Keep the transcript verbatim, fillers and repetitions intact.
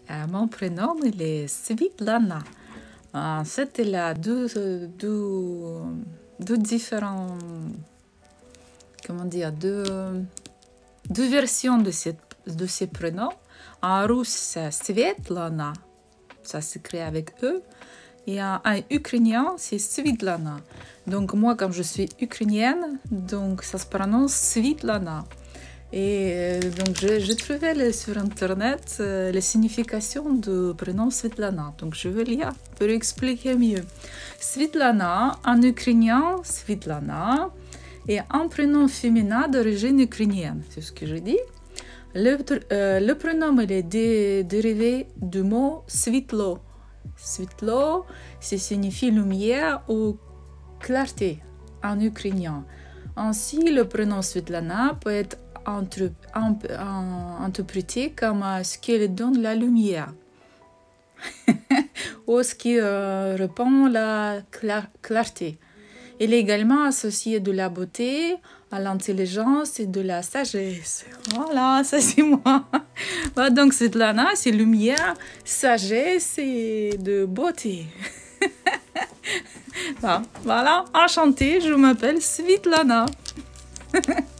Euh, mon prénom, il est Svitlana. En fait, il a deux, deux, deux différents, comment dire, deux, deux versions de, cette, de ces prénoms. En russe, c'est Svetlana, ça s'écrit avec E. Et en, en ukrainien, c'est Svitlana. Donc moi, comme je suis ukrainienne, donc ça se prononce Svitlana. Et donc j'ai trouvé les, sur internet euh, les significations du prénom Svetlana. Donc je vais lire pour expliquer mieux. Svetlana, en ukrainien, Svetlana, est un prénom féminin d'origine ukrainienne. C'est ce que je dis. Le, euh, le prénom il est dé, dérivé du mot svitlo. Svitlo, ça signifie lumière ou clarté en ukrainien. Ainsi, le prénom Svetlana peut être entre, un, un, interprété comme euh, ce qui donne la lumière ou ce qui euh, répand la clar, clarté. Il est également associé de la beauté, à l'intelligence et de la sagesse. Voilà, ça c'est moi. Bah, donc Svetlana, c'est lumière, sagesse et de beauté. Bah, voilà, enchantée, je m'appelle Svitlana.